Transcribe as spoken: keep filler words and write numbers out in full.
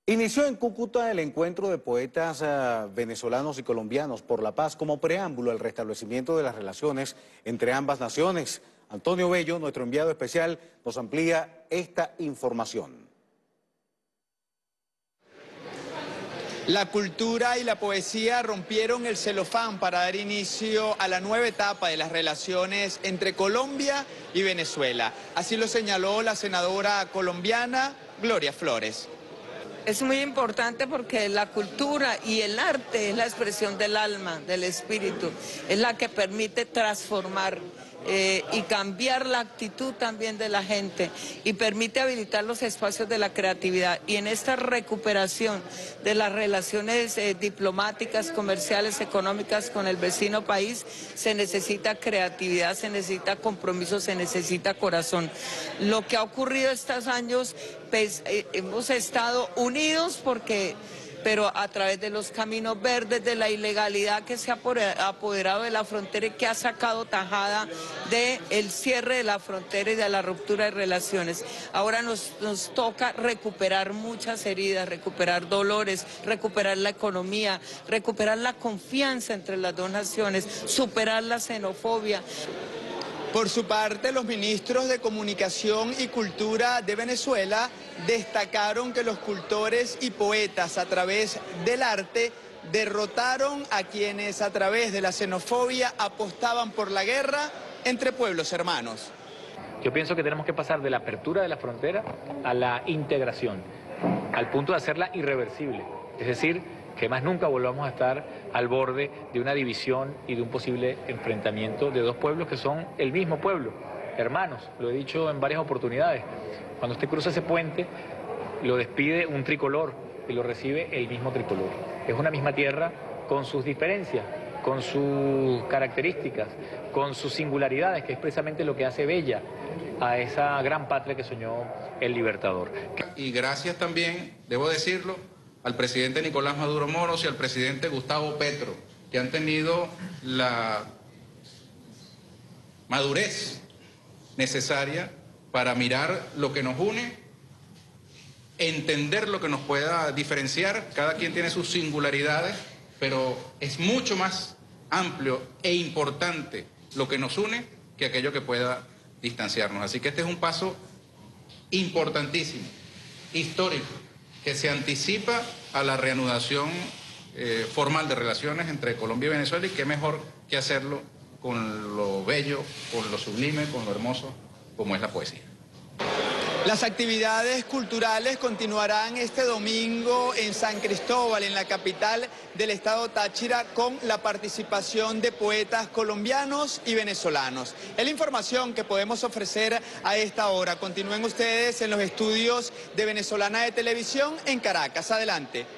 Inició en Cúcuta el encuentro de poetas uh, venezolanos y colombianos por la paz como preámbulo al restablecimiento de las relaciones entre ambas naciones. Antonio Bello, nuestro enviado especial, nos amplía esta información. La cultura y la poesía rompieron el celofán para dar inicio a la nueva etapa de las relaciones entre Colombia y Venezuela. Así lo señaló la senadora colombiana Gloria Flores. Es muy importante porque la cultura y el arte es la expresión del alma, del espíritu, es la que permite transformar eh, y cambiar la actitud también de la gente y permite habilitar los espacios de la creatividad. Y en esta recuperación de las relaciones eh, diplomáticas, comerciales, económicas con el vecino país, se necesita creatividad, se necesita compromiso, se necesita corazón. Lo que ha ocurrido estos años, pues eh, hemos estado unidos porque... pero a través de los caminos verdes, de la ilegalidad que se ha apoderado de la frontera y que ha sacado tajada del cierre de la frontera y de la ruptura de relaciones. Ahora nos, nos toca recuperar muchas heridas, recuperar dolores, recuperar la economía, recuperar la confianza entre las dos naciones, superar la xenofobia. Por su parte, los ministros de Comunicación y Cultura de Venezuela destacaron que los cultores y poetas a través del arte derrotaron a quienes a través de la xenofobia apostaban por la guerra entre pueblos hermanos. Yo pienso que tenemos que pasar de la apertura de la frontera a la integración, al punto de hacerla irreversible, es decir, que más nunca volvamos a estar al borde de una división y de un posible enfrentamiento de dos pueblos que son el mismo pueblo, hermanos, lo he dicho en varias oportunidades. Cuando usted cruza ese puente, lo despide un tricolor y lo recibe el mismo tricolor. Es una misma tierra con sus diferencias, con sus características, con sus singularidades, que es precisamente lo que hace bella a esa gran patria que soñó el Libertador. Y gracias también, debo decirlo, al presidente Nicolás Maduro Moros y al presidente Gustavo Petro, que han tenido la madurez necesaria para mirar lo que nos une, entender lo que nos pueda diferenciar. Cada quien tiene sus singularidades, pero es mucho más amplio e importante lo que nos une que aquello que pueda distanciarnos. Así que este es un paso importantísimo, histórico, que se anticipa a la reanudación eh, formal de relaciones entre Colombia y Venezuela, y qué mejor que hacerlo con lo bello, con lo sublime, con lo hermoso, como es la poesía. Las actividades culturales continuarán este domingo en San Cristóbal, en la capital del estado Táchira, con la participación de poetas colombianos y venezolanos. Es la información que podemos ofrecer a esta hora. Continúen ustedes en los estudios de Venezolana de Televisión en Caracas. Adelante.